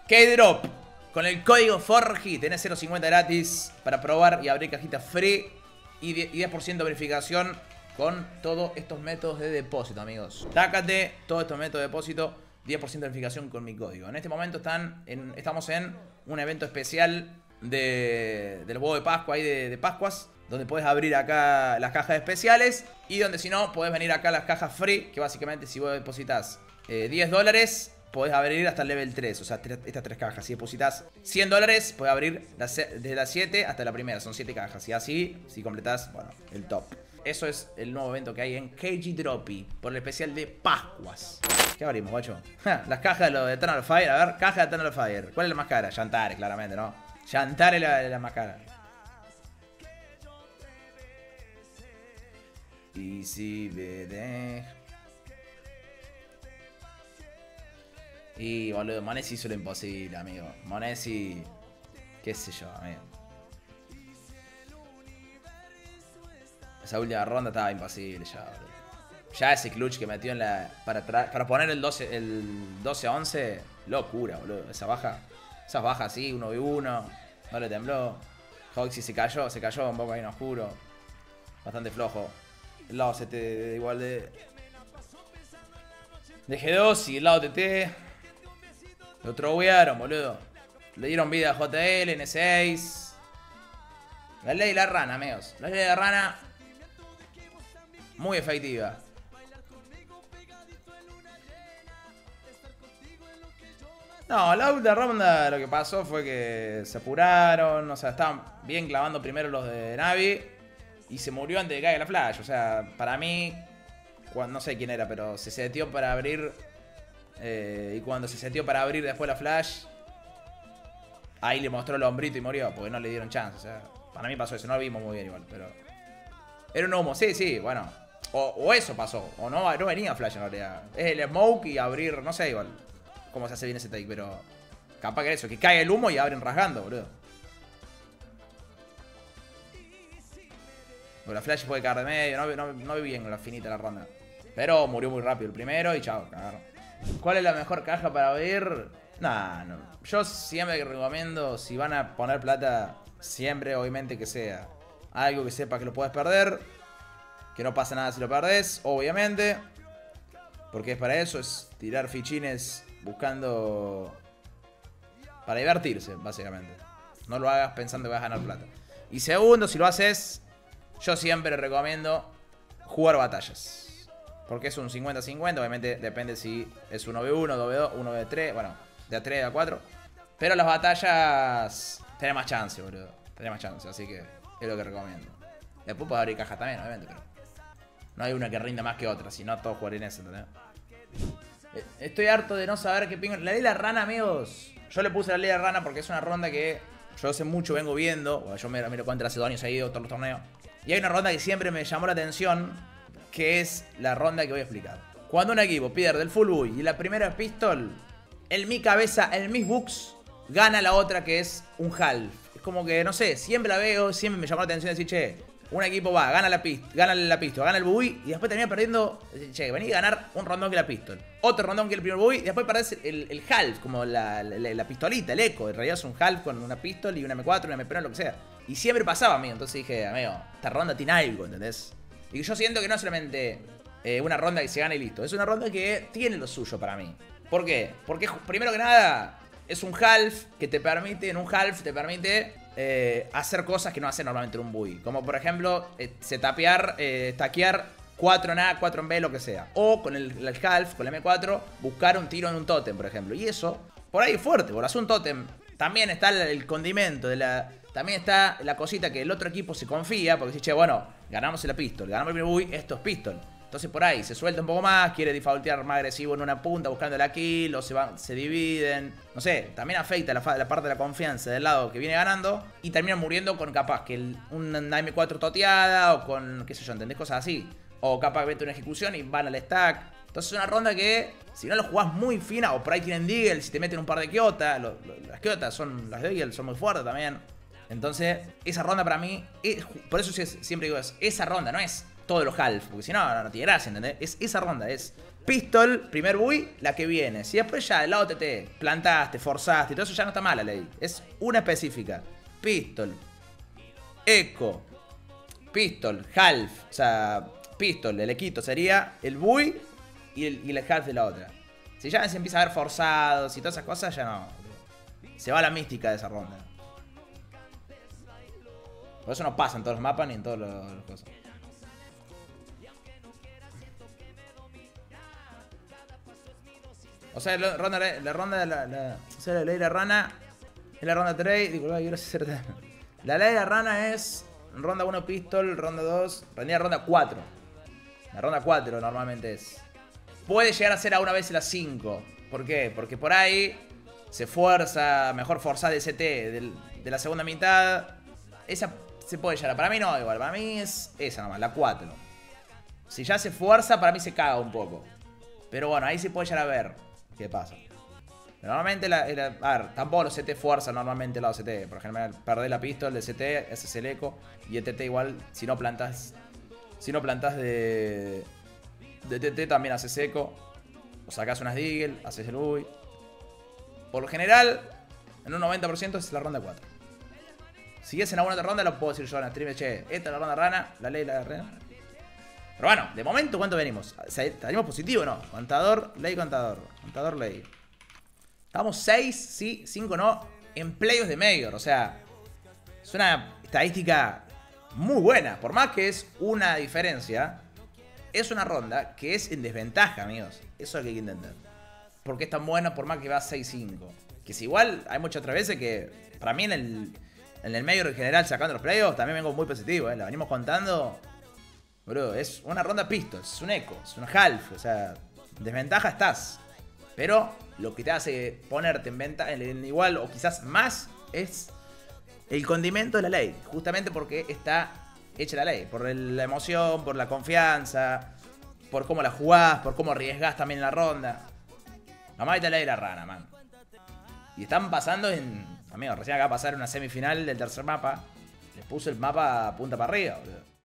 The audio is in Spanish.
K-Drop. Con el código Forgi tenés 0.50 gratis para probar y abrir cajitas free. Y 10% de verificación con todos estos métodos de depósito, amigos. Tácate todos estos métodos de depósito. 10% de verificación con mi código. En este momento estamos en un evento especial del huevo de Pascua ahí de Pascuas, donde puedes abrir acá las cajas especiales. Y donde si no, podés venir acá a las cajas free, que básicamente si vos depositas $10, podés abrir hasta el level 3. O sea, estas 3 cajas. Si depositas $100, podés abrir desde las 7 hasta la primera. Son 7 cajas. Y así, si completás, bueno, el top. Eso es el nuevo evento que hay en K-Droppy por el especial de Pascuas. ¿Qué abrimos, guacho? Las cajas de los de Eternal Fire. A ver, caja de Eternal Fire. ¿Cuál es la más cara? Yantare, claramente, ¿no? Yantare es la más cara. Y si BD. Y boludo, Monesi hizo lo imposible, amigo. Monesi, qué sé yo, amigo. Esa última ronda estaba imposible ya, boludo. Ya ese clutch que metió en la. Para poner el 12-11. Locura, boludo. Esas bajas así, 1v1. No le tembló. Hoxie se cayó un poco ahí en oscuro. Bastante flojo. El lado CT igual de G2 y el lado TT. Lo trowearon, boludo. Le dieron vida a JL, N6. La ley de la rana, amigos. La ley de la rana. Muy efectiva. No, la última ronda lo que pasó fue que se apuraron. O sea, estaban bien clavando primero los de Navi. Y se murió antes de que caiga la flash. O sea, para mí, no sé quién era, pero se setió para abrir. Y cuando se setió para abrir después la flash, ahí le mostró el hombrito y murió. Porque no le dieron chance. O sea, para mí pasó eso. No lo vimos muy bien igual, pero era un humo. Sí, bueno. O eso pasó. O no venía flash en realidad. Es el smoke y abrir, no sé igual cómo se hace bien ese take, pero capaz que eso, que cae el humo y abren rasgando, boludo. Pero la flash puede caer de medio, no vi bien la finita la ronda. Pero murió muy rápido el primero y chao, cagaron. ¿Cuál es la mejor caja para abrir? Nah, no. Yo siempre recomiendo, si van a poner plata, siempre obviamente que sea algo que sepa que lo puedes perder. Que no pasa nada si lo perdés, obviamente. Porque es para eso, es tirar fichines buscando para divertirse, básicamente. No lo hagas pensando que vas a ganar plata. Y segundo, si lo haces, yo siempre recomiendo jugar batallas. Porque es un 50-50, obviamente depende si es 1v1, 2v2, 1v3, bueno, de a 3, de a 4. Pero las batallas tenés más chance, boludo. Tenés más chance, así que es lo que recomiendo. Después puedes abrir cajas también, obviamente, pero no hay una que rinda más que otra, si no todos jugarían eso, ¿entendés? Estoy harto de no saber qué pingo. La ley de la rana, amigos. Yo le puse la ley de la rana porque es una ronda que yo hace mucho vengo viendo. Bueno, yo me lo cuento hace 2 años, he ido todos los torneos. Y hay una ronda que siempre me llamó la atención, que es la ronda que voy a explicar. Cuando un equipo pierde el full buy y la primera pistol, en mi cabeza, el Miss Books gana la otra que es un half. Es como que, no sé, siempre la veo, siempre me llamó la atención decir, che, un equipo va, gana la pistol, gana el buy y después termina perdiendo. Che, vení a ganar un rondón que la pistol. Otro rondón que el primer buy y después perdés el half, como la pistolita, el eco. En realidad es un half con una pistol y una M4, una MP1, lo que sea. Y siempre pasaba, amigo. Entonces dije, amigo, esta ronda tiene algo, ¿entendés? Y yo siento que no es solamente una ronda que se gana y listo. Es una ronda que tiene lo suyo para mí. ¿Por qué? Porque primero que nada es un half que te permite, en un half te permite hacer cosas que no hace normalmente en un buy. Como por ejemplo, stackear 4 en A, 4 en B, lo que sea. O con el half, con el M4, buscar un tiro en un tótem, por ejemplo. Y eso, por ahí es fuerte, por hacer un tótem. También está el condimento de la... También está la cosita que el otro equipo se confía, porque dice, che, bueno, ganamos la pistol, ganamos el primer buy, esto es pistol. Entonces por ahí se suelta un poco más, quiere defaultear más agresivo en una punta buscando la kill, o se dividen. No sé, también afecta la parte de la confianza del lado que viene ganando y terminan muriendo con capaz que una M4 toteada o con, qué sé yo, ¿entendés? Cosas así. O capaz que mete una ejecución y van al stack. Entonces es una ronda que, si no lo jugás muy fina, o por ahí tienen Deagle, si te meten un par de Kyotas, las Kyotas son, las de Deagle son muy fuertes también. Entonces, esa ronda para mí, por eso siempre digo eso, esa ronda no es todos los half, porque si no, no tiene gracia, ¿entendés? Es esa ronda, es pistol, primer bui, la que viene. Si después ya del lado TT, plantaste, forzaste y todo eso, ya no está mal la ley. Es una específica. Pistol, eco, pistol, half, o sea, pistol, el equito sería el bui y el half de la otra. Si ya se empieza a ver forzados y todas esas cosas, ya no. Se va la mística de esa ronda. Por eso no pasa en todos los mapas ni en todos los cosas. O sea, la ronda de o sea, la ley de la rana es la ronda 3. Digo, quiero hacer. La ley de la rana es ronda 1 pistol, ronda 2, ronda 4. La ronda 4 normalmente es. Puede llegar a ser a una vez la 5. ¿Por qué? Porque por ahí se fuerza, mejor forzar de CT de la segunda mitad. Esa se puede llegar. Para mí no, igual. Para mí es esa nomás, la 4. Si ya se fuerza, para mí se caga un poco. Pero bueno, ahí se puede llegar a ver qué pasa. Pero normalmente, a ver, tampoco los CT fuerzan normalmente el lado CT. Por ejemplo, perdés la pistol de CT, ese es el eco. Y el TT igual, si no plantas de TT también haces eco. O sacás unas Deagle, haces el UI. Por lo general, en un 90% es la ronda 4. Si es en alguna otra ronda, lo puedo decir yo en la stream. Che, esta es la ronda rana, la ley la rana. Pero bueno, de momento, ¿cuánto venimos? ¿Salimos positivo o no? Contador, ley, contador. Contador, ley. Estamos 6, sí, 5 no. En playoffs de Mayor. O sea, es una estadística muy buena. Por más que es una diferencia, es una ronda que es en desventaja, amigos. Eso es lo que hay que entender. Porque es tan buena por más que va 6-5. Que si igual hay muchas otras veces que, para mí en el Mayor en general, sacando los playoffs, también vengo muy positivo. La venimos contando. Bro, es una ronda pistol, es un eco, es una half. O sea, en desventaja estás. Pero lo que te hace ponerte en ventaja, en igual o quizás más, es el condimento de la ley. Justamente porque está hecha la ley. Por la emoción, por la confianza, por cómo la jugás, por cómo arriesgás también en la ronda. Nomás está la ley de la rana, man. Y están pasando en... Amigo, recién acaba de pasar una semifinal del tercer mapa. Les puse el mapa punta para arriba, boludo.